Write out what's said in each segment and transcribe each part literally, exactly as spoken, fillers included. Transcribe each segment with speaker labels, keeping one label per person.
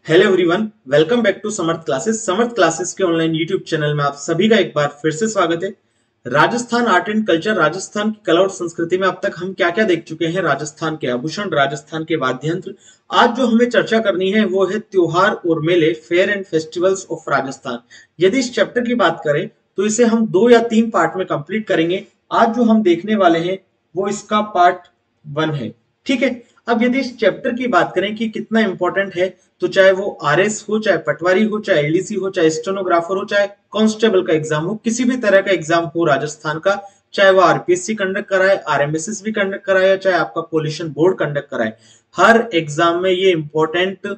Speaker 1: Hello everyone, welcome back to Samarth classes. Samarth classes के online YouTube channel में आप सभी का एक बार फिर से स्वागत है। Rajasthan art and culture, Rajasthan की कला और संस्कृति में अब तक हम क्या क्या देख चुके हैं। राजस्थान के आभूषण, राजस्थान के वाद्य यंत्र। आज जो हमें चर्चा करनी है वो है त्योहार और मेले, fair and festivals of Rajasthan. यदि इस चैप्टर की बात करें तो इसे हम दो या तीन पार्ट में कंप्लीट करेंगे। आज जो हम देखने वाले हैं वो इसका पार्ट वन है, ठीक है। अब यदि इस चैप्टर की बात करें कि कितना इंपॉर्टेंट है, तो चाहे वो आरएस हो, चाहे पटवारी हो, चाहे एलडीसी हो, चाहे स्टेनोग्राफर हो, चाहे कांस्टेबल का एग्जाम हो, किसी भी तरह का एग्जाम हो राजस्थान का, चाहे वो आरपीएससी कंडक्ट कराए, आरएमएसएस भी कंडक्ट कराए, चाहे आपका पोल्यूशन बोर्ड कंडक्ट कराए, हर एग्जाम में ये इंपॉर्टेंट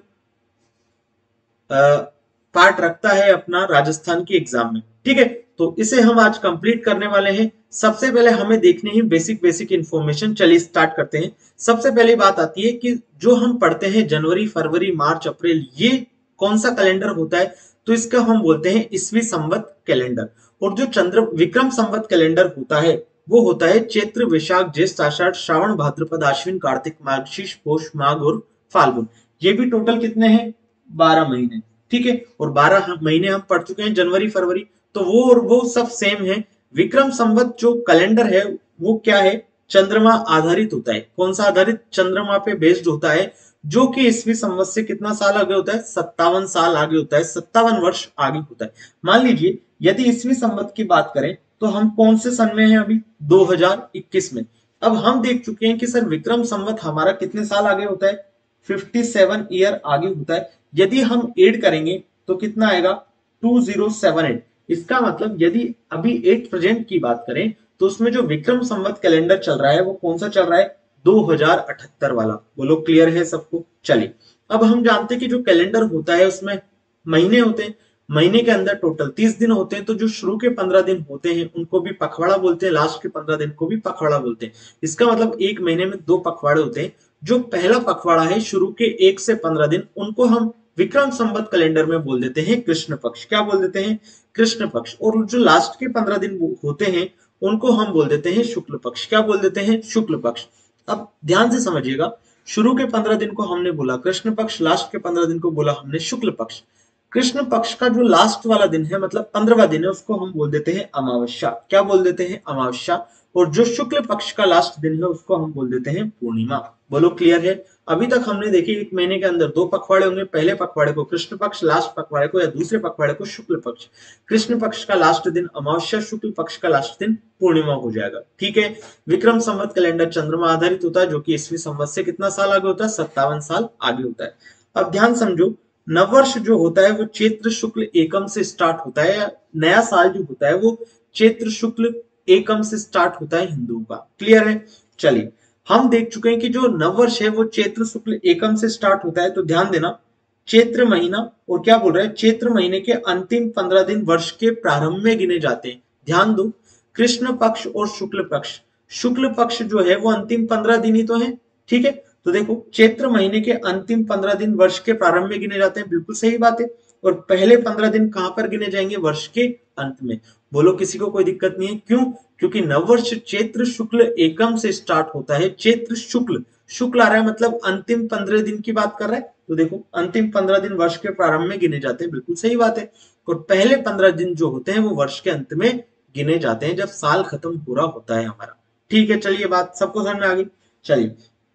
Speaker 1: पार्ट रखता है अपना राजस्थान की एग्जाम में, ठीक है। तो इसे हम आज कंप्लीट करने वाले हैं। सबसे पहले हमें देखनी है बेसिक बेसिक इंफॉर्मेशन। चलिए स्टार्ट करते हैं। सबसे पहली बात आती है कि जो हम पढ़ते हैं जनवरी, फरवरी, मार्च, अप्रैल, ये कौन सा कैलेंडर होता है, तो इसका हम बोलते हैं ईस्वी संवत कैलेंडर। और जो चंद्र विक्रम संवत कैलेंडर होता है वो होता है चैत्र, वैशाख, ज्येष्ठ, आषाढ़, श्रावण, भाद्रपद, आश्विन, कार्तिक, मार्गशीर्ष, पौष, माघ और फाल्गुन। ये भी टोटल कितने हैं? बारह महीने, ठीक है। और बारह महीने हम पढ़ चुके हैं, जनवरी, फरवरी, तो वो और वो सब सेम है। विक्रम संवत जो कैलेंडर है वो क्या है? चंद्रमा आधारित होता है। कौन सा आधारित? चंद्रमा पे बेस्ड होता है, जो कि ईस्वी संवत से कितना साल आगे होता है? सत्तावन साल आगे होता है, सत्तावन वर्ष आगे होता है। मान लीजिए यदि ईस्वी संवत की बात करें तो हम कौन से सन में हैं अभी? दो हज़ार इक्कीस में। अब हम देख चुके हैं कि सर विक्रम संवत हमारा कितने साल आगे होता है? सत्तावन ईयर आगे होता है। यदि हम ऐड करेंगे तो कितना आएगा? दो हज़ार अठहत्तर। इसका मतलब यदि अभी एट प्रेजेंट की बात करें तो उसमें जो विक्रम संवत कैलेंडर चल रहा है वो कौन सा चल रहा है? दो हज़ार अठहत्तर वाला। बोलो क्लियर है सबको? चलिए, अब हम जानते हैं कि जो कैलेंडर होता है उसमें महीने होते हैं। महीने के अंदर टोटल तीस दिन होते हैं, तो जो शुरू के पंद्रह दिन होते हैं उनको भी पखवाड़ा बोलते हैं, लास्ट के पंद्रह दिन को भी पखवाड़ा बोलते हैं। इसका मतलब एक महीने में दो पखवाड़े होते हैं। जो पहला पखवाड़ा है शुरू के एक से पंद्रह दिन, उनको हम विक्रम संवत कैलेंडर में बोल देते हैं कृष्ण पक्ष। क्या बोल देते हैं? कृष्ण पक्ष। और जो लास्ट के पंद्रह दिन होते हैं उनको हम बोल देते हैं शुक्ल पक्ष। क्या बोल देते हैं? शुक्ल पक्ष। अब ध्यान से समझिएगा, शुरू के पंद्रह दिन को हमने बोला कृष्ण पक्ष, लास्ट के पंद्रह दिन को बोला हमने शुक्ल पक्ष। कृष्ण पक्ष का जो लास्ट वाला दिन है, मतलब पंद्रहवा दिन है, उसको हम बोल देते हैं अमावस्या। क्या बोल देते हैं? अमावस्या। और जो शुक्ल पक्ष का लास्ट दिन है उसको हम बोल देते हैं पूर्णिमा। बोलो क्लियर है? अभी तक हमने देखी एक महीने के अंदर दो पखवाड़े होंगे, पहले पखवाड़े को कृष्ण पक्ष, लास्ट पखवाड़े को या दूसरे पखवाड़े को शुक्ल पक्ष। कृष्ण पक्ष का लास्ट दिन अमावस्या, शुक्ल पक्ष का लास्ट दिन पूर्णिमा हो जाएगा, ठीक है। विक्रम संवत कैलेंडर चंद्रमा आधारित होता है, जो कि ईस्वी संवत से कितना साल आगे होता है? सत्तावन साल आगे होता है। अब ध्यान समझो, नववर्ष जो होता है वो चैत्र शुक्ल एकम से स्टार्ट होता है। नया साल जो होता है वो चैत्र शुक्ल एकम से स्टार्ट होता है हिंदुओं का। क्लियर है? चलिए, हम देख चुके हैं कि जो नववर्ष है वो चैत्र शुक्ल एकम से स्टार्ट होता है। तो ध्यान देना, चैत्र महीना, और क्या बोल रहे हैं? चैत्र महीने के अंतिम पंद्रह दिन वर्ष के प्रारंभ में गिने जाते हैं। ध्यान दो, कृष्ण पक्ष और शुक्ल पक्ष। शुक्ल पक्ष जो है वो अंतिम पंद्रह दिन ही तो है, ठीक है। तो देखो, चैत्र महीने के अंतिम पंद्रह दिन वर्ष के प्रारंभ में गिने जाते हैं, बिल्कुल सही बात है। और पहले पंद्रह दिन कहां पर गिने जाएंगे? वर्ष के अंत में। बोलो किसी को कोई दिक्कत नहीं है? क्यों? क्योंकि नववर्ष चैत्र शुक्ल एकम से स्टार्ट होता है। चैत्र शुक्ल, शुक्ल आ रहा है मतलब अंतिम पंद्रह दिन की बात कर रहा है। तो देखो, अंतिम पंद्रह दिन वर्ष के प्रारंभ में गिने जाते हैं, बिल्कुल सही बात है। और पहले पंद्रह दिन जो होते हैं वो वर्ष के अंत में गिने जाते हैं, जब साल खत्म पूरा होता है हमारा, ठीक है। चलिए, बात सबको समझ में आ गई? चलिए,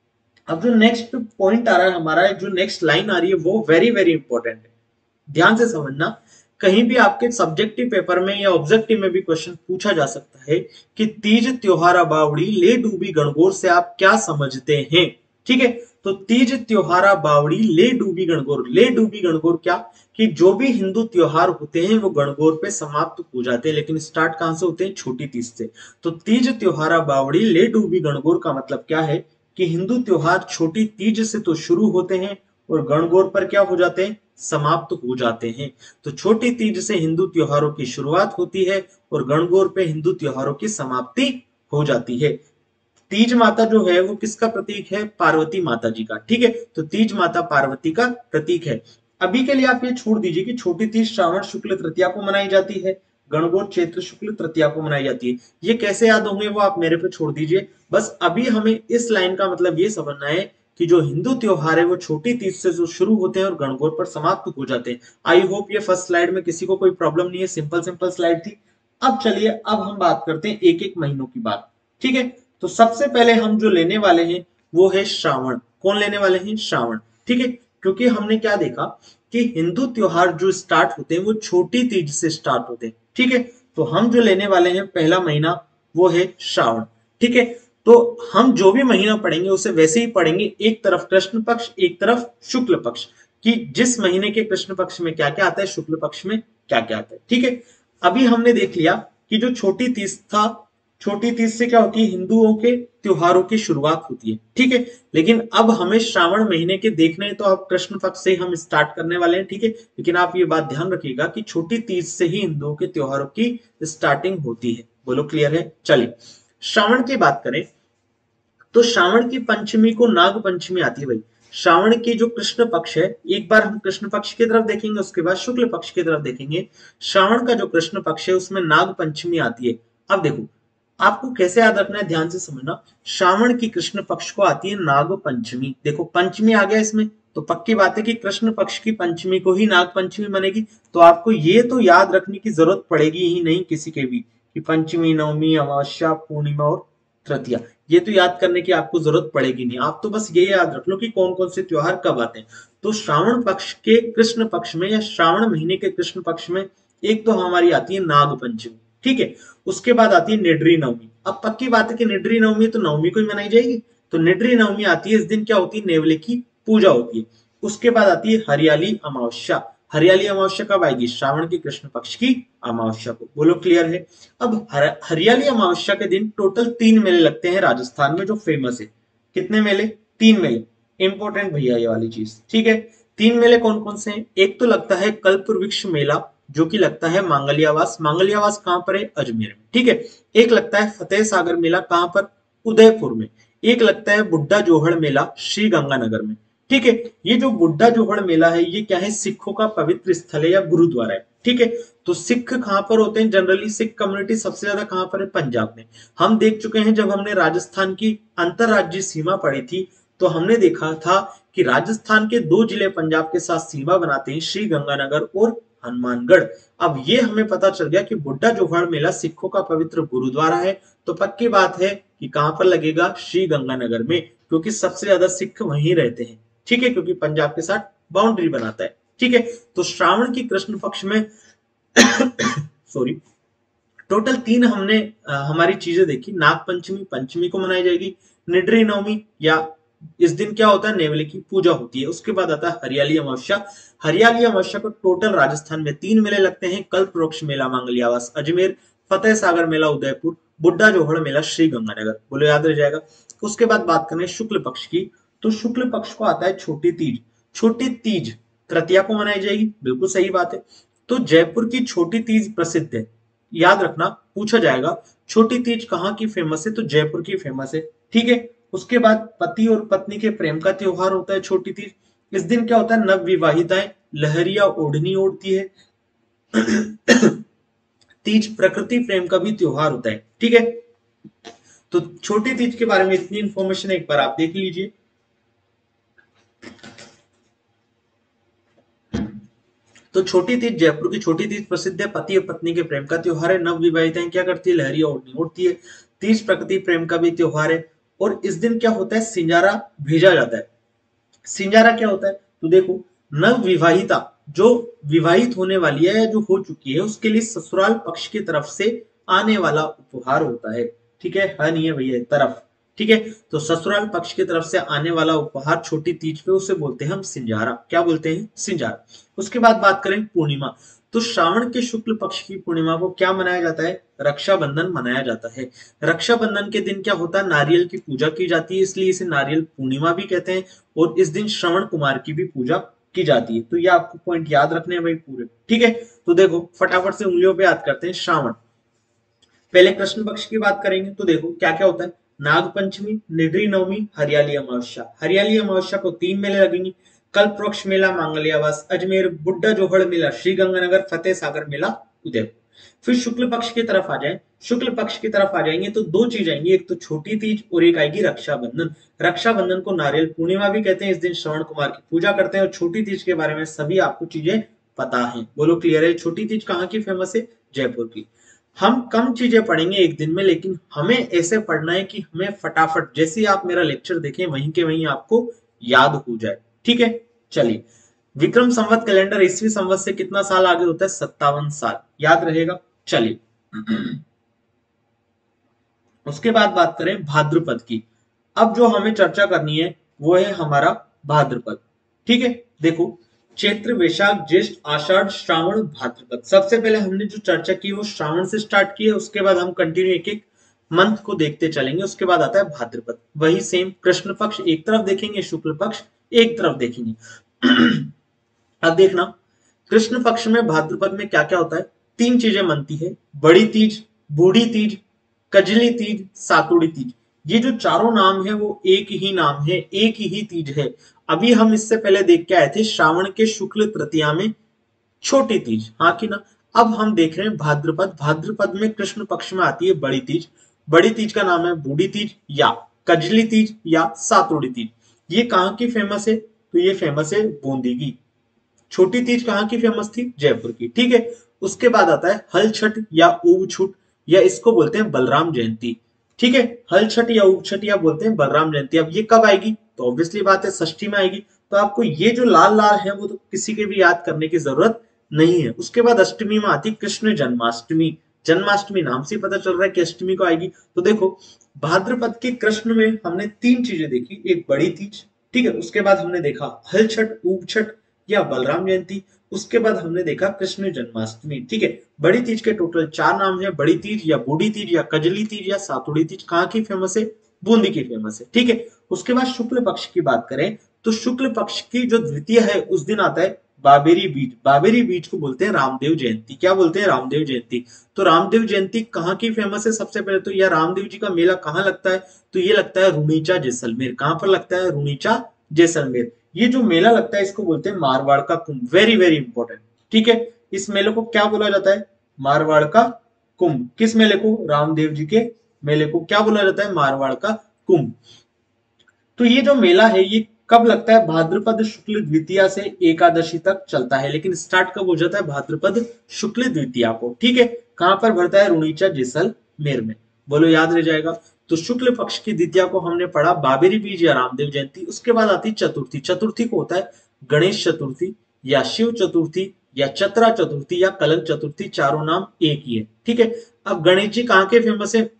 Speaker 1: अब जो नेक्स्ट पॉइंट आ रहा है हमारा, जो नेक्स्ट लाइन आ रही है वो वेरी वेरी इंपॉर्टेंट है। ध्यान से समझना, कहीं भी आपके सब्जेक्टिव पेपर में या ऑब्जेक्टिव में भी क्वेश्चन पूछा जा सकता है कि तीज त्योहारा बावड़ी ले डूबी गणगौर से आप क्या समझते हैं, ठीक है। तो तीज त्योहारा बावड़ी ले डूबी गणगौर, ले डूबी गणगौर क्या? कि जो भी हिंदू त्योहार होते हैं वो गणगौर पे समाप्त हो जाते हैं, लेकिन स्टार्ट कहां से होते हैं? छोटी तीज से। तो तीज त्योहारा बावड़ी ले डूबी गणगौर का मतलब क्या है? कि हिंदू त्योहार छोटी तीज से तो शुरू होते हैं और गणगौर पर क्या हो जाते हैं? समाप्त हो जाते हैं। तो छोटी तीज से हिंदू त्योहारों की शुरुआत होती है और गणगौर पे हिंदू त्योहारों की समाप्ति हो जाती है। तीज माता जो है वो किसका प्रतीक है? पार्वती माता जी का, ठीक है। तो तीज माता पार्वती का प्रतीक है। अभी के लिए आप ये छोड़ दीजिए कि छोटी तीज श्रावण शुक्ल तृतीया को मनाई जाती है, गणगौर चैत्र शुक्ल तृतीया को मनाई जाती है। ये कैसे याद होंगे वो आप मेरे पे छोड़ दीजिए। बस अभी हमें इस लाइन का मतलब ये समझना है कि जो हिंदू त्योहार है वो छोटी तीज से जो शुरू होते हैं और गणगौर पर समाप्त हो जाते हैं। आई होप ये फर्स्ट स्लाइड में किसी को कोई प्रॉब्लम नहीं है, सिंपल सिंपल स्लाइड थी। अब चलिए अब हम बात करते हैं एक एक महीनों की बात। ठीक है, तो सबसे पहले हम जो लेने वाले हैं वो है श्रावण। कौन लेने वाले हैं? श्रावण। ठीक है, क्योंकि हमने क्या देखा कि हिंदू त्योहार जो स्टार्ट होते हैं वो छोटी तीज से स्टार्ट होते हैं। ठीक है, तो हम जो लेने वाले हैं पहला महीना वो है श्रावण। ठीक है, तो हम जो भी महीना पढ़ेंगे उसे वैसे ही पढ़ेंगे, एक तरफ कृष्ण पक्ष एक तरफ शुक्ल पक्ष, कि जिस महीने के कृष्ण पक्ष में क्या क्या आता है, शुक्ल पक्ष में क्या क्या आता है। ठीक है, अभी हमने देख लिया कि जो छोटी तीज था, छोटी तीज से क्या होती है, हिंदुओं के त्योहारों की शुरुआत होती है। ठीक है, लेकिन अब हमें श्रावण महीने के देखने हैं, तो अब कृष्ण पक्ष से हम स्टार्ट करने वाले हैं। ठीक है, लेकिन आप ये बात ध्यान रखिएगा कि छोटी तीज से ही हिंदुओं के त्योहारों की स्टार्टिंग होती है। बोलो क्लियर है? चलिए श्रावण की बात करें तो श्रावण की पंचमी को नाग पंचमी आती है भाई। श्रावण की जो कृष्ण पक्ष है, एक बार हम कृष्ण पक्ष की तरफ देखेंगे, उसके बाद शुक्ल पक्ष की तरफ देखेंगे। श्रावण का जो कृष्ण पक्ष है उसमें नाग पंचमी आती है। अब देखो आपको कैसे याद रखना है, ध्यान से समझना। श्रावण की कृष्ण पक्ष को आती है नाग पंचमी। देखो पंचमी आ गया इसमें, तो पक्की बात है कि कृष्ण पक्ष की पंचमी को ही नाग पंचमी बनेगी। तो आपको ये तो याद रखने की जरूरत पड़ेगी ही नहीं किसी के भी, कि पंचमी, नवमी, अमावस्या, पूर्णिमा और तृतीया, ये तो याद करने की आपको जरूरत पड़ेगी नहीं। आप तो बस ये याद रख लो कि कौन कौन से त्योहार कब आते हैं। तो श्रावण पक्ष के कृष्ण पक्ष में या श्रावण महीने के कृष्ण पक्ष में एक तो हमारी आती है नाग पंचमी। ठीक है, उसके बाद आती है निड्री नवमी। अब पक्की बात है कि निड्री नवमी तो नवमी को ही मनाई जाएगी, तो निड्री नवमी आती है। इस दिन क्या होती है, नेवले की पूजा होती है। उसके बाद आती है हरियाली अमावस्या। हरियाली अमावस्या कब आएगी? श्रावण के कृष्ण पक्ष की अमावस्या को। बोलो क्लियर है? अब हर, हरियाली अमावस्या के दिन टोटल तीन मेले लगते हैं राजस्थान में जो फेमस है। कितने मेले? तीन मेले। इंपॉर्टेंट भैया ये वाली चीज। ठीक है, तीन मेले कौन कौन से हैं? एक तो लगता है कल्प वृक्ष मेला, जो कि लगता है मांगलियावास। मांगलियावास कहां पर है? अजमेर में। ठीक है, एक लगता है फतेह सागर मेला, कहां पर? उदयपुर में। एक लगता है बुड्ढा जोहड़ मेला, श्री गंगानगर में। ठीक है, ये जो बुड्ढा जोहड़ मेला है ये क्या है? सिखों का पवित्र स्थल है या गुरुद्वारा है। ठीक है, तो सिख कहां पर होते हैं जनरली? सिख कम्युनिटी सबसे ज्यादा कहां पर है? पंजाब में। हम देख चुके हैं, जब हमने राजस्थान की अंतरराज्यीय सीमा पढ़ी थी तो हमने देखा था कि राजस्थान के दो जिले पंजाब के साथ सीमा बनाते हैं, श्री गंगानगर और हनुमानगढ़। अब ये हमें पता चल गया कि बुड्ढा जोहड़ मेला सिखों का पवित्र गुरुद्वारा है, तो पक्की बात है कि कहां पर लगेगा? श्री गंगानगर में, क्योंकि सबसे ज्यादा सिख वहीं रहते हैं। ठीक है, क्योंकि पंजाब के साथ बाउंड्री बनाता है। ठीक है, तो श्रावण की कृष्ण पक्ष में सॉरी टोटल तीन हमने आ, हमारी चीजें देखी। नाग पंचमी, पंचमी को मनाई जाएगी। निड्री नवमी, या इस दिन क्या होता है? नेवले की पूजा होती है। उसके बाद आता है हरियाली अमावस्या। हरियाली अमावस्या को टोटल राजस्थान में तीन मेले लगते हैं, कल्प वृक्ष मेला मांगलियावास अजमेर, फतेह सागर मेला उदयपुर, बुड्ढा जोहड़ मेला श्री गंगानगर। बोलो याद रह जाएगा। उसके बाद बात करें शुक्ल पक्ष की, तो शुक्ल पक्ष को आता है छोटी तीज। छोटी तीज तृतीया को मनाई जाएगी, बिल्कुल सही बात है। तो जयपुर की छोटी तीज प्रसिद्ध है, याद रखना, पूछा जाएगा छोटी तीज कहाँ की फेमस है, तो जयपुर की फेमस है। ठीक है, उसके बाद पति और पत्नी के प्रेम का त्योहार होता है छोटी तीज। इस दिन क्या होता है? नव विवाहिताएं लहरिया ओढ़नी ओढ़ती है। तीज प्रकृति प्रेम का भी त्योहार होता है। ठीक है, तो छोटी तीज के बारे में इतनी इंफॉर्मेशन एक बार आप देख लीजिए। तो छोटी तीज, जयपुर की छोटी तीज प्रसिद्ध है, पति और पत्नी के प्रेम का त्योहार है। नव विवाहिताएं क्या करती है? लहरिया ओढ़नी ओढ़ती है। तीज प्रकृति प्रेम का भी त्योहार है। और इस दिन क्या होता है? सिंजारा भेजा जाता है। सिंजारा क्या होता है? तो देखो, नव विवाहिता जो विवाहित होने वाली है या जो हो चुकी है उसके लिए ससुराल पक्ष की तरफ से आने वाला उपहार होता है। ठीक है, हाँ नहीं है भैया, तरफ। ठीक है, तो ससुराल पक्ष की तरफ से आने वाला उपहार छोटी तीज पे उसे बोलते हैं हम सिंजारा। क्या बोलते हैं? सिंजारा। उसके बाद बात करें पूर्णिमा, तो श्रावण के शुक्ल पक्ष की पूर्णिमा को क्या मनाया जाता है? रक्षाबंधन मनाया जाता है। रक्षाबंधन के दिन क्या होता है? नारियल की पूजा की जाती है, इसलिए इसे नारियल पूर्णिमा भी कहते हैं। और इस दिन श्रवण कुमार की भी पूजा की जाती है। तो ये आपको पॉइंट याद रखने हैं भाई पूरे। ठीक है, तो देखो फटाफट से उंगलियों पे याद करते हैं। श्रावण, पहले कृष्ण पक्ष की बात करेंगे तो देखो क्या क्या होता है। नाग पंचमी, निड्री नवमी, हरियाली अमावस्या। हरियाली अमावस्या को तीन मेले लगेंगे, कल्प वृक्ष मेला मांगलियावास अजमेर, बुड्ढा जोहड़ मेला श्री गंगानगर, फतेह सागर मेला उदयपुर। फिर शुक्ल पक्ष की तरफ आ जाए, शुक्ल पक्ष की तरफ आ जाएंगे तो दो चीज आएंगी, एक तो छोटी तीज और एक आएगी रक्षाबंधन। रक्षाबंधन को नारियल पूर्णिमा भी कहते हैं, इस दिन श्रवण कुमार की पूजा करते हैं, और छोटी तीज के बारे में सभी आपको चीजें पता है। बोलो क्लियर है? छोटी तीज कहाँ की फेमस है? जयपुर की। हम कम चीजें पढ़ेंगे एक दिन में, लेकिन हमें ऐसे पढ़ना है कि हमें फटाफट जैसे ही आप मेरा लेक्चर देखें वहीं के वहीं आपको याद हो जाए। ठीक है, चलिए। विक्रम संवत कैलेंडर ईस्वी संवत से कितना साल आगे होता है? सत्तावन साल। याद रहेगा? चलिए। उसके बाद बात करें भाद्रपद की। अब जो हमें चर्चा करनी है वो है हमारा भाद्रपद। ठीक है, देखो, चैत्र वैशाख ज्येष्ठ आषाढ़ श्रावण भाद्रपद। सबसे पहले हमने जो चर्चा की वो श्रावण से स्टार्ट की है, उसके बाद हम कंटिन्यू एक एक मंथ को देखते चलेंगे। उसके बाद आता है भाद्रपद। वही सेम, कृष्ण पक्ष एक तरफ देखेंगे, शुक्ल पक्ष एक तरफ देखेंगे। अब देखना, कृष्ण पक्ष में भाद्रपद में क्या क्या होता है? तीन चीजें मनती है, बड़ी तीज, बूढ़ी तीज, कजली तीज, सातुड़ी तीज। ये जो चारों नाम है वो एक ही नाम है, एक ही तीज है। अभी हम इससे पहले देख के आए थे श्रावण के शुक्ल तृतीया में छोटी तीज, हाँ कि ना। अब हम देख रहे हैं भाद्रपद। भाद्रपद में कृष्ण पक्ष में आती है बड़ी तीज। बड़ी तीज का नाम है बूढ़ी तीज या कजली तीज या सातुड़ी तीज। ये कहाँ की फेमस है? तो ये फेमस है बूंदी की। छोटी तीज कहाँ की फेमस थी? जयपुर की। ठीक है, उसके बाद आता है हल छठ या ऊब छुट, या इसको बोलते हैं बलराम जयंती। ठीक है, हल छठ या ऊब छठ या बोलते हैं बलराम जयंती। अब ये कब आएगी? तो ऑब्वियसली बात है षष्ठी में आएगी। तो आपको ये जो लाल लाल है वो तो किसी के भी याद करने की जरूरत नहीं है। उसके बाद अष्टमी में आती कृष्ण जन्माष्टमी। जन्माष्टमी नाम से पता चल रहा है कि अष्टमी को आएगी। तो देखो, भाद्रपद के कृष्ण में हमने तीन चीजें देखी, एक बड़ी तीज, ठीक है, उसके बाद हमने देखा हल छठ, ऊब छठ या बलराम जयंती, उसके बाद हमने देखा कृष्ण जन्माष्टमी। ठीक है, बड़ी तीज के टोटल चार नाम है, बड़ी तीज या बूढ़ी तीज या कजली तीज या सातुड़ी तीज। कहाँ की फेमस है? बूंदी की फेमस है। ठीक है, उसके बाद शुक्ल पक्ष की बात करें तो शुक्ल पक्ष की जो द्वितीय है उस दिन आता है बाबेरी बीज। बाबेरी बीज को बोलते हैं रामदेव जयंती। क्या बोलते हैं? रामदेव जयंती। तो रामदेव जयंती कहाँ की फेमस है? सबसे पहले तो यह रामदेव जी का मेला कहाँ लगता है? तो ये लगता है रुणीचा जैसलमेर। कहाँ पर लगता है? रुणीचा जैसलमेर। ये जो मेला लगता है इसको बोलते हैं मारवाड़ का कुंभ। Very very important. ठीक है, इस मेले को क्या बोला जाता है? मारवाड़ का कुंभ। किस मेले को? रामदेव जी के मेले को क्या बोला जाता है? मारवाड़ का कुंभ। तो ये जो मेला है ये कब लगता है? भाद्रपद शुक्ल द्वितीया से एकादशी तक चलता है, लेकिन स्टार्ट कब हो जाता है? भाद्रपद शुक्ल द्वितीया को। ठीक है, कहां पर भरता है? रुणीचा जैसलमेर में। बोलो याद रह जाएगा। तो शुक्ल पक्ष की द्वितीया को हमने पढ़ा बाबेरी बीज या रामदेव जयंती। उसके बाद आती चतुर्थी। चतुर्थी को होता है गणेश चतुर्थी या शिव चतुर्थी या चतरा चतुर्थी या कलंक चतुर्थी। चारों नाम एक ही है। ठीक है, अब गणेश जी कहाँ के फेमस है?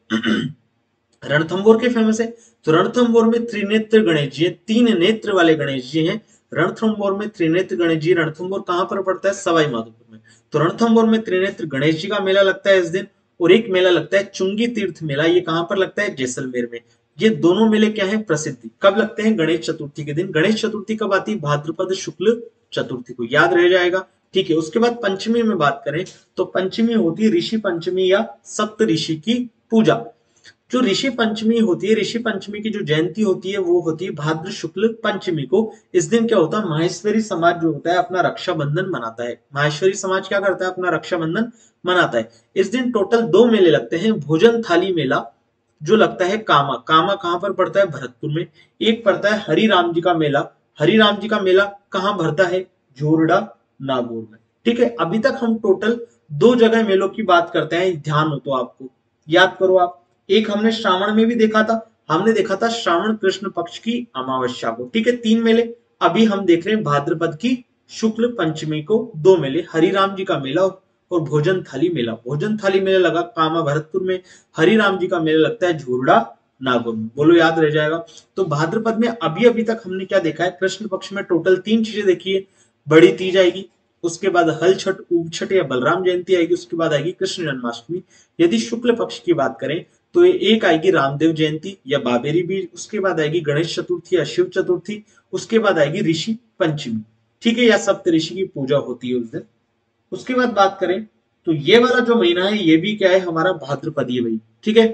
Speaker 1: रणथंभौर के फेमस है। तो रणथंभौर में त्रिनेत्र गणेश जी है, तीन नेत्र वाले गणेश जी हैं। रणथंभौर में त्रिनेत्र गणेश जी। रणथंभौर कहां पर पड़ता है? सवाई माधोपुर में। तो रणथंभौर में त्रिनेत्र गणेश जी का मेला लगता है इस दिन। और एक मेला लगता है चुंगी तीर्थ मेला। ये कहां पर लगता है? जैसलमेर में। ये दोनों मेले क्या है? प्रसिद्ध। कब लगते हैं? गणेश चतुर्थी के दिन। गणेश चतुर्थी कब आती है? भाद्रपद शुक्ल चतुर्थी को। याद रह जाएगा। ठीक है, उसके बाद पंचमी में बात करें तो पंचमी होती है ऋषि पंचमी या सप्त ऋषि की पूजा। जो ऋषि पंचमी होती है, ऋषि पंचमी की जो जयंती होती है वो होती है भाद्र शुक्ल पंचमी को। इस दिन क्या होता है? माहेश्वरी समाज जो होता है अपना रक्षाबंधन मनाता है। माहेश्वरी समाज क्या करता है? अपना रक्षाबंधन मनाता है। इस दिन टोटल दो मेले लगते हैं। भोजन थाली मेला जो लगता है कामा। कामा कहां पर पड़ता है? भरतपुर में। एक पड़ता है हरि राम जी का मेला। हरि राम जी का मेला कहां भरता है? जोरडा नागौर में। ठीक है, अभी तक हम टोटल दो जगह मेलों की बात करते हैं, ध्यान हो तो आपको याद करो आप। एक हमने श्रावण में भी देखा था, हमने देखा था श्रावण कृष्ण पक्ष की अमावस्या को। ठीक है, तीन मेले। अभी हम देख रहे हैं भाद्रपद की शुक्ल पंचमी को दो मेले, हरिराम जी का मेला और भोजन थाली मेला। भोजन थाली मेला लगा कामा भरतपुर में, हरिराम जी का मेला लगता है झोरडा नागौर में। बोलो याद रह जाएगा। तो भाद्रपद में अभी अभी तक हमने क्या देखा है? कृष्ण पक्ष में टोटल तीन चीजें देखी है। बड़ी तीज आएगी, उसके बाद हल छठ, ऊब छठ या बलराम जयंती आएगी, उसके बाद आएगी कृष्ण जन्माष्टमी। यदि शुक्ल पक्ष की बात करें तो एक आएगी रामदेव जयंती या बाबेरी बीज, उसके बाद आएगी गणेश चतुर्थी या शिव चतुर्थी, उसके बाद आएगी ऋषि पंचमी। ठीक है, या सप्त ऋषि की पूजा होती है उस दिन। उसके बाद बात करें तो ये वाला जो महीना है ये भी क्या है? हमारा भाद्रपदीय भाई। ठीक है,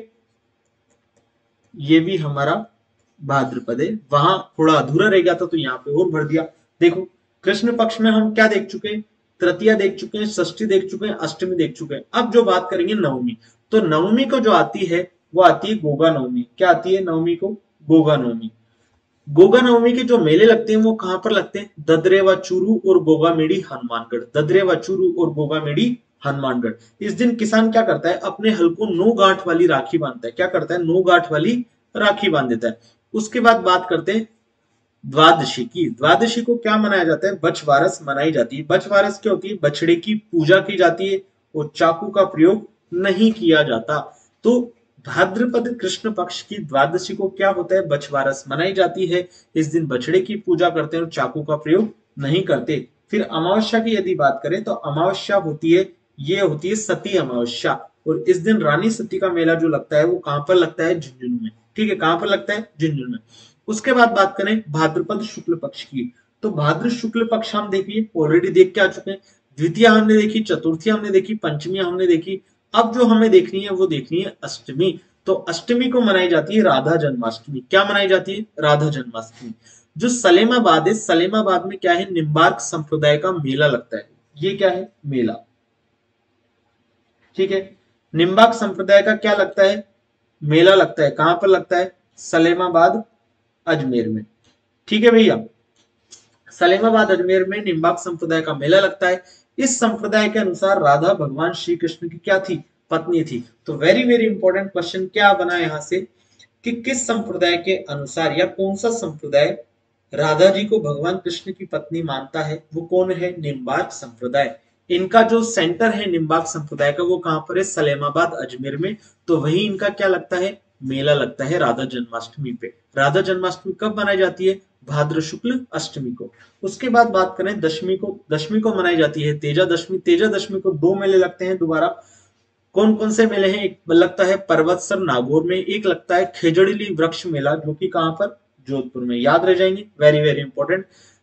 Speaker 1: ये भी हमारा भाद्रपद है। वहां थोड़ा अधूरा रह गया था तो यहाँ पे और भर दिया। देखो, कृष्ण पक्ष में हम क्या देख चुके? तृतीया देख चुके हैं, षष्ठी देख चुके हैं, अष्टमी देख चुके हैं। अब जो बात करेंगे नवमी, तो नवमी को जो आती है वो आती है गोगा नवमी। क्या आती है नवमी को? गोगा नवमी। गोगा नवमी के जो मेले लगते हैं वो कहां पर लगते हैं? ददरे व चूरू और गोगामेड़ी हनुमानगढ़। ददरे व चूरू और गोगामेड़ी हनुमानगढ़। इस दिन किसान क्या करता है? अपने हल को नौ गांठ वाली राखी बांधता है। क्या करता है? नौ गांठ वाली राखी बांध देता है। उसके बाद बात करते हैं द्वादशी की। द्वादशी को क्या मनाया जाता है? बछवारस मनाई जाती है। बछवारस क्या होती है? बछड़े की पूजा की जाती है और चाकू का प्रयोग नहीं किया जाता। तो भाद्रपद कृष्ण पक्ष की द्वादशी को क्या होता है? बछवारस मनाई जाती है। इस दिन बछड़े की पूजा करते हैं और चाकू का प्रयोग नहीं करते। फिर अमावस्या की यदि बात करें तो अमावस्या होती है, ये होती है सती अमावस्या, और इस दिन रानी सती का मेला जो लगता है वो कहां पर लगता है? झुंझुनू में। ठीक है, कहां पर लगता है? झुंझुनू में। उसके बाद बात करें भाद्रपद शुक्ल पक्ष की, तो भाद्र शुक्ल पक्ष हम देखिए ऑलरेडी देख के आ चुके हैं। द्वितीया हमने देखी, चतुर्थी हमने देखी, पंचमी हमने देखी। अब जो हमें देखनी है वो देखनी है अष्टमी। तो अष्टमी को मनाई जाती है राधा जन्माष्टमी। क्या मनाई जाती है? राधा जन्माष्टमी। जो सलेमाबाद है, सलेमाबाद में क्या है? निम्बार्क संप्रदाय का मेला लगता है। ये क्या है? मेला। ठीक है, निम्बार्क संप्रदाय का क्या लगता है? मेला लगता है। कहां पर लगता है? सलेमाबाद अजमेर में। ठीक है भैया, सलेमाबाद अजमेर में निम्बार्क संप्रदाय का मेला लगता है। इस संप्रदाय के अनुसार राधा भगवान श्री कृष्ण की क्या थी? पत्नी थी। तो वेरी वेरी इंपॉर्टेंट क्वेश्चन क्या बना यहां से कि किस संप्रदाय के अनुसार या कौन सा संप्रदाय राधा जी को भगवान कृष्ण की पत्नी मानता है? वो कौन है? निम्बार्क संप्रदाय। इनका जो सेंटर है निम्बार्क संप्रदाय का वो कहां पर है? सलेमाबाद अजमेर में। तो वही इनका क्या लगता है? मेला लगता है राधा जन्माष्टमी पे। राधा जन्माष्टमी कब मनाई जाती है? भाद्र शुक्ल अष्टमी को। उसके बाद बात करें दशमी को, दशमी को मनाई जाती है तेजा दशमी। तेजा दशमी को दो मेले लगते हैं दोबारा। कौन कौन से मेले हैं? एक लगता है पर्वतसर नागौर में, एक लगता है खेजड़ीली वृक्ष मेला जो कि कहां पर? जोधपुर में। याद रह जाएंगे, वेरी वेरी इंपॉर्टेंट।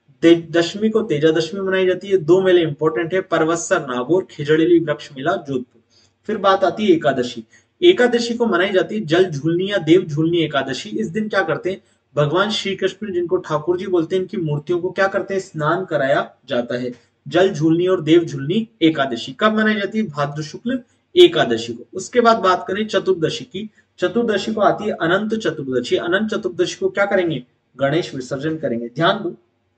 Speaker 1: दशमी को तेजा दशमी मनाई जाती है। दो मेले इंपॉर्टेंट है, पर्वतसर नागौर, खेजड़ीली वृक्ष मेला जोधपुर। फिर बात आती है एकादशी। एकादशी को मनाई जाती है जल झूलनी या देव झूलनी एकादशी। इस दिन क्या करते हैं? भगवान श्री कृष्ण जिनको ठाकुर जी बोलते हैं, इनकी मूर्तियों को क्या करते हैं? स्नान कराया जाता है। जल झूलनी और देव झूलनी एकादशी कब मनाई जाती है? भाद्र शुक्ल एकादशी को। उसके बाद बात करें चतुर्दशी की। चतुर्दशी को आती है अनंत चतुर्दशी। अनंत चतुर्दशी को क्या करेंगे? गणेश विसर्जन करेंगे। ध्यान दो,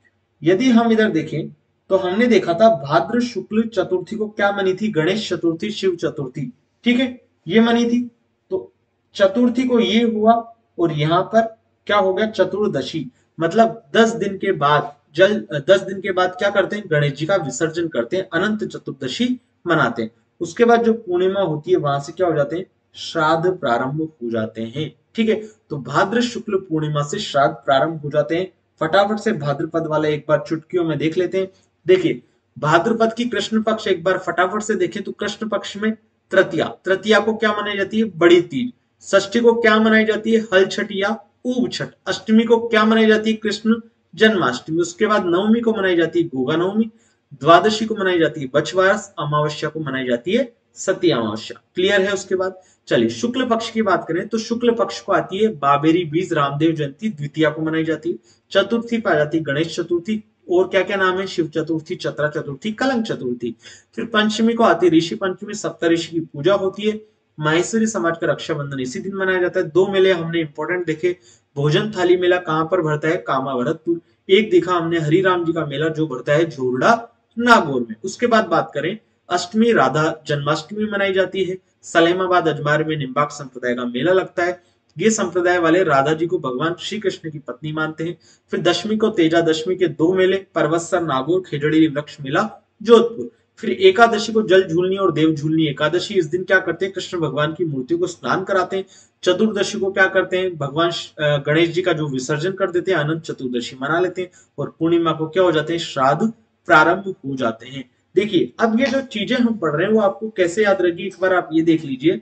Speaker 1: यदि हम इधर देखें तो हमने देखा था भाद्र शुक्ल चतुर्थी को क्या मनी थी? गणेश चतुर्थी, शिव चतुर्थी। ठीक है, ये मनी थी। तो चतुर्थी को ये हुआ और यहां पर क्या हो गया? चतुर्दशी। मतलब दस दिन के बाद जल दस दिन के बाद क्या करते हैं? गणेश जी का विसर्जन करते हैं, अनंत चतुर्दशी मनाते हैं। उसके बाद जो पूर्णिमा होती है वहां से क्या हो जाते हैं? श्राद्ध प्रारंभ हो जाते हैं। ठीक है, तो भाद्र शुक्ल पूर्णिमा से श्राद्ध प्रारंभ हो जाते हैं। फटाफट से भाद्रपद वाले एक बार चुटकियों में देख लेते हैं। देखिए, भाद्रपद की कृष्ण पक्ष एक बार फटाफट से देखें तो कृष्ण पक्ष में तृतीया। तृतीया को क्या मनाई जाती है? बड़ी तीज। षष्ठी को क्या मनाई जाती है? हल छठ या ऊब छठ। अष्टमी को क्या मनाई जाती है? कृष्ण जन्माष्टमी। उसके बाद नवमी को मनाई जाती है गोगा नवमी। द्वादशी को मनाई जाती है बछवारस। अमावस्या को मनाई जाती है सती अमावस्या। क्लियर है? उसके बाद चलिए शुक्ल पक्ष की बात करें तो शुक्ल पक्ष को आती है बाबेरी बीज रामदेव जयंती। द्वितीया को मनाई जाती है। चतुर्थी पर आ जाती है गणेश चतुर्थी। और क्या क्या नाम है? शिव चतुर्थी, चतरा चतुर्थी, कलंक चतुर्थी। फिर पंचमी को आती है ऋषि पंचमी। सप्तऋषि की पूजा होती है। माहेश्वरी समाज का रक्षाबंधन इसी दिन मनाया जाता है। दो मेले हमने इंपॉर्टेंट देखे। भोजन थाली मेला कहां पर भरता है? कामा भरतपुर। एक देखा हमने हरिराम जी का मेला जो भरता है झोरडा नागौर में। उसके बाद बात करें अष्टमी, राधा जन्माष्टमी मनाई जाती है। सलेमाबाद अजमेर में निम्बार्क संप्रदाय का मेला लगता है। ये संप्रदाय वाले राधा जी को भगवान श्री कृष्ण की पत्नी मानते हैं। फिर दशमी को तेजा दशमी के दो मेले, पर्वतसर नागौर, खेजड़ी वृक्ष मेला जोधपुर। फिर एकादशी को जल झूलनी और देव झूलनी एकादशी। इस दिन क्या करते हैं? कृष्ण भगवान की मूर्तियों को स्नान कराते हैं। चतुर्दशी को क्या करते हैं? भगवान गणेश जी का जो विसर्जन कर देते हैं, अनंत चतुर्दशी मना लेते हैं। और पूर्णिमा को क्या हो जाते हैं? श्राद्ध प्रारंभ हो जाते हैं। देखिए, अब ये जो चीजें हम पढ़ रहे हैं वो आपको कैसे याद रहेगी, एक बार आप ये देख लीजिए।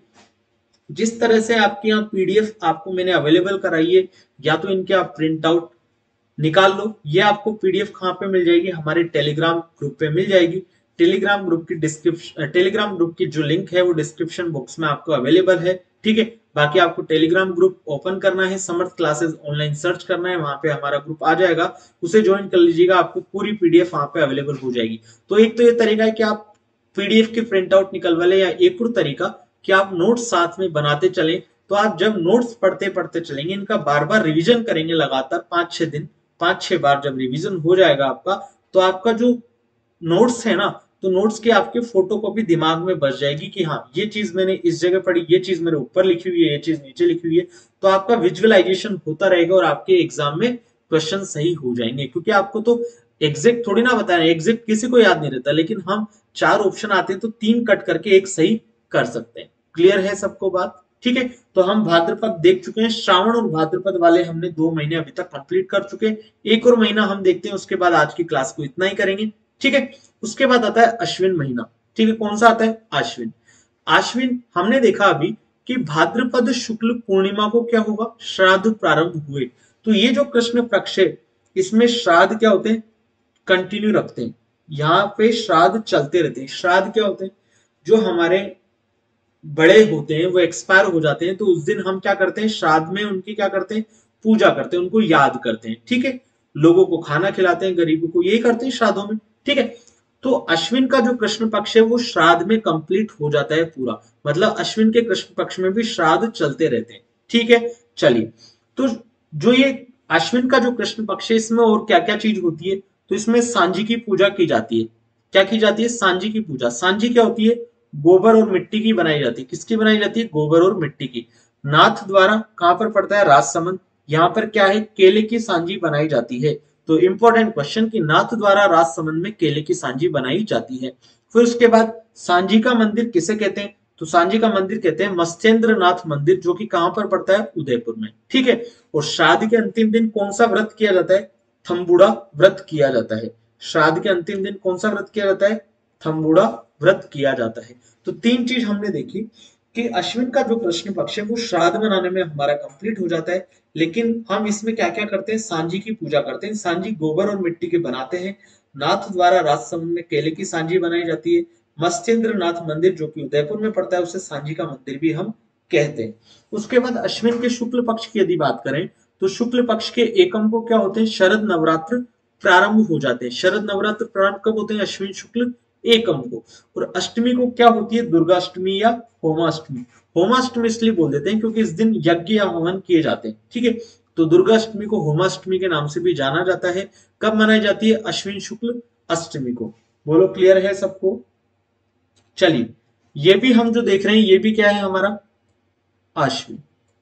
Speaker 1: जिस तरह से आपके यहाँ पीडीएफ आपको मैंने अवेलेबल कराई है, या तो इनके आप प्रिंट आउट निकाल लो। ये आपको पीडीएफ कहाँ पे मिल जाएगी? हमारे टेलीग्राम ग्रुप पे मिल जाएगी। टेलीग्राम ग्रुप की डिस्क्रिप्शन टेलीग्राम ग्रुप की जो लिंक है वो डिस्क्रिप्शन बॉक्स में आपको अवेलेबल है। ठीक है, बाकी आपको टेलीग्राम ग्रुप ओपन करना है, समर्थ क्लासेस ऑनलाइन सर्च करना है, वहां पे हमारा ग्रुप आ जाएगा, उसे ज्वाइन कर लीजिएगा, आपको पूरी पीडीएफ वहां पे अवेलेबल हो जाएगी। तो एक तो ये तरीका है कि आप पीडीएफ की प्रिंट आउट निकलवा ले, या एक और तरीका कि आप नोट्स साथ में बनाते चलें। तो आप जब नोट्स पढ़ते पढ़ते चलेंगे, इनका बार बार रिवीजन करेंगे लगातार पांच छह दिन, पांच छह बार जब रिवीजन हो जाएगा आपका, तो आपका जो नोट्स है ना, तो नोट्स की आपके फोटो कॉपी दिमाग में बस जाएगी कि हाँ ये चीज मैंने इस जगह पढ़ी, ये चीज मेरे ऊपर लिखी हुई है, ये चीज नीचे लिखी हुई है। तो आपका विजुअलाइजेशन होता रहेगा और आपके एग्जाम में क्वेश्चन सही हो जाएंगे, क्योंकि आपको तो एग्जैक्ट थोड़ी ना बताना है, एग्जैक्ट किसी को याद नहीं रहता, लेकिन हम चार ऑप्शन आते हैं तो तीन कट करके एक सही कर सकते हैं। क्लियर है सबको बात? ठीक है, तो हम भाद्रपद देख चुके हैं, श्रावण और भाद्रपद वाले हमने दो महीने अभी तक कंप्लीट कर चुके हैं। एक और महीना हम देखते हैं, उसके बाद आज की क्लास को इतना ही करेंगे। ठीक है, उसके बाद आता है अश्विन महीना। ठीक है, कौन सा आता है? अश्विन। अश्विन हमने देखा अभी कि भाद्रपद शुक्ल पूर्णिमा को क्या होगा? श्राद्ध प्रारंभ हुए। तो ये जो कृष्ण पक्ष है, इसमें श्राद्ध क्या होते हैं? कंटिन्यू रखते हैं, यहाँ पे श्राद्ध चलते रहते हैं। श्राद्ध क्या होते हैं? जो हमारे बड़े होते हैं वो एक्सपायर हो जाते हैं, तो उस दिन हम क्या करते हैं? श्राद्ध में उनकी क्या करते हैं? पूजा करते हैं, उनको याद करते हैं। ठीक है, लोगों को खाना खिलाते हैं, गरीबों को, यही करते हैं श्राद्धों में। ठीक है, तो अश्विन का जो कृष्ण पक्ष है वो श्राद्ध में कंप्लीट हो जाता है पूरा, मतलब अश्विन के कृष्ण पक्ष में भी श्राद्ध चलते रहते हैं। ठीक है, चलिए, तो जो ये अश्विन का जो कृष्ण पक्ष है, इसमें और क्या क्या चीज होती है? तो इसमें सांझी की पूजा की जाती है। क्या की जाती है? सांझी की पूजा। सांझी क्या होती है? गोबर और मिट्टी की बनाई जाती है। किसकी बनाई जाती है? गोबर और मिट्टी की। नाथ द्वारा कहां पर पड़ता है? राजसमंद। यहाँ पर क्या है? केले की सांझी बनाई जाती है। तो इंपॉर्टेंट क्वेश्चन कि नाथ द्वारा राजसमंद में केले की सांझी बनाई जाती है। फिर उसके बाद सांझी का मंदिर किसे कहते हैं? तो सांझी का मंदिर कहते हैं मत्स्येंद्र नाथ मंदिर, जो कि कहां पर पड़ता है? उदयपुर में। ठीक है, और श्राद्ध के अंतिम दिन कौन सा व्रत किया जाता है? थम्बुड़ा व्रत किया जाता है। श्राद्ध के अंतिम दिन कौन सा व्रत किया जाता है? थम्बुड़ा व्रत किया जाता है। तो तीन चीज हमने देखी कि अश्विन का जो कृष्ण पक्ष है वो श्राद्ध मनाने में हमारा कंप्लीट हो जाता है, लेकिन हम इसमें क्या क्या करते हैं? सांझी की पूजा करते हैं। सांझी गोबर और मिट्टी के बनाते हैं। नाथ द्वारा राजसमंद में केले की सांझी बनाई जाती है। मत्स्येंद्र नाथ मंदिर जो कि उदयपुर में पड़ता है, उसे सांझी का मंदिर भी हम कहते हैं। उसके बाद अश्विन के शुक्ल पक्ष की यदि बात करें, तो शुक्ल पक्ष के एकम को क्या होते हैं? शरद नवरात्र प्रारंभ हो जाते हैं। शरद नवरात्र प्रारंभ कब होते हैं? अश्विन शुक्ल एकम को। और अष्टमी को क्या होती है? दुर्गाष्टमी या होमाष्टमी। होमाष्टमी इसलिए बोल देते हैं क्योंकि इस दिन यज्ञ या हवन किए जाते हैं। ठीक है, तो दुर्गाष्टमी को होमाष्टमी के नाम से भी जाना जाता है। कब मनाई जाती है? अश्विन शुक्ल अष्टमी को। बोलो, क्लियर है सबको? चलिए, ये भी हम जो देख रहे हैं ये भी क्या है हमारा? अश्विन।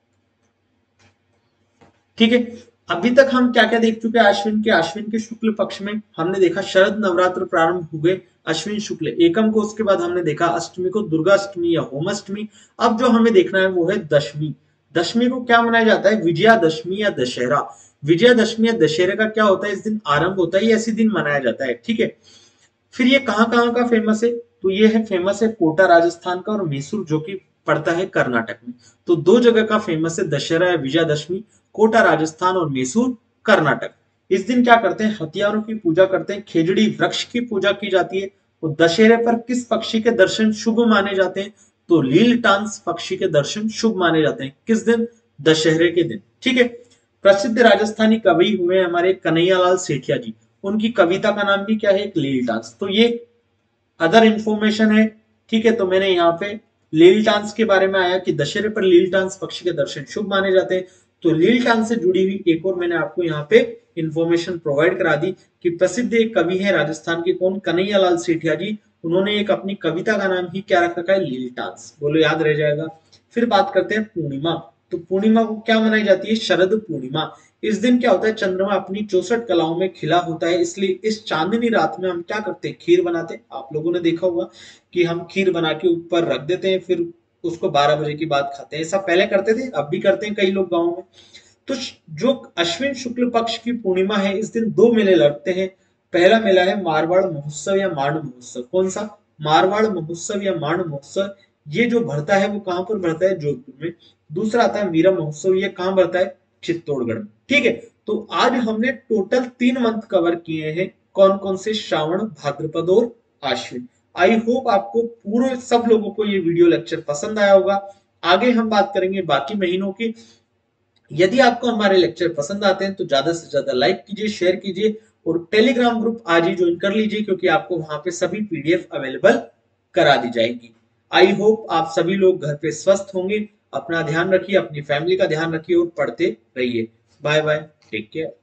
Speaker 1: ठीक है, अभी तक हम क्या क्या देख चुके हैं अश्विन के? अश्विन के शुक्ल पक्ष में हमने देखा शरद नवरात्र प्रारंभ हुए अश्विन शुक्ल एकम को। उसके बाद हमने देखा अष्टमी को दुर्गाष्टमी या होमाष्टमी। अब जो हमें देखना है वो है दशमी। दशमी को क्या मनाया जाता है? विजयादशमी या दशहरा। विजयादशमी या दशहरे का क्या होता है? इस दिन आरंभ होता है, ये ऐसी दिन मनाया जाता है। ठीक है, फिर ये कहाँ कहाँ का फेमस है? तो ये है फेमस है कोटा राजस्थान का, और मैसूर जो कि पड़ता है कर्नाटक में। तो दो जगह का फेमस है दशहरा या विजयादशमी, कोटा राजस्थान और मैसूर कर्नाटक। इस दिन क्या करते हैं? हथियारों की पूजा करते हैं, खेजड़ी वृक्ष की पूजा की जाती है। तो दशहरे पर किस पक्षी के दर्शन शुभ माने जाते हैं? तो लील टांस पक्षी के दर्शन शुभ माने जाते हैं। किस दिन? दशहरे के दिन। ठीक है, प्रसिद्ध राजस्थानी कवि हुए हमारे कन्हैयालाल सेठिया जी। उनकी कविता का नाम भी क्या है? एक लील डांस। तो ये अदर इंफॉर्मेशन है। ठीक है, तो मैंने यहाँ पे लील डांस के बारे में आया कि दशहरे पर लील डांस पक्षी के दर्शन शुभ माने जाते हैं। तो लील डांस से जुड़ी हुई एक और मैंने आपको यहाँ पे इंफॉर्मेशन प्रोवाइड करा दी कि प्रसिद्ध एक कवि है राजस्थान के, कौन? कन्हैयालाल सेठिया जी। उन्होंने एक अपनी कविता का नाम ही क्या रख रखा है? लील डांस। बोलो, याद रह जाएगा। फिर बात करते हैं पूर्णिमा। तो पूर्णिमा को क्या मनाई जाती है? शरद पूर्णिमा। इस दिन क्या होता है? चंद्रमा अपनी चौसठ कलाओं में खिला होता है, इसलिए इस चांदनी रात में हम क्या करते हैं? खीर बनाते हैं। आप लोगों ने देखा होगा कि हम खीर बना के ऊपर रख देते हैं, फिर उसको बारह बजे के बाद खाते हैं। ऐसा पहले करते थे, अब भी करते हैं कई लोग गाँव में। तो जो अश्विन शुक्ल पक्ष की पूर्णिमा है, इस दिन दो मेले लगते हैं। पहला मेला है मारवाड़ महोत्सव या मांड महोत्सव। कौन सा? मारवाड़ महोत्सव या मांड महोत्सव। ये जो भरता है वो कहां पर भरता है? जोधपुर में। दूसरा आता है मीरा महोत्सव, ये कहां भरता है? चित्तौड़गढ़ में। ठीक है, तो आज हमने टोटल तीन मंथ कवर किए हैं। कौन कौन से? श्रावण, भाद्रपद और आश्विन। आई होप आपको पूरे सब लोगों को ये वीडियो लेक्चर पसंद आया होगा। आगे हम बात करेंगे बाकी महीनों की। यदि आपको हमारे लेक्चर पसंद आते हैं तो ज्यादा से ज्यादा लाइक कीजिए, शेयर कीजिए और टेलीग्राम ग्रुप आज ही ज्वाइन कर लीजिए, क्योंकि आपको वहां पे सभी पीडीएफ अवेलेबल करा दी जाएगी। आई होप आप सभी लोग घर पे स्वस्थ होंगे। अपना ध्यान रखिए, अपनी फैमिली का ध्यान रखिए और पढ़ते रहिए। Bye bye, take care.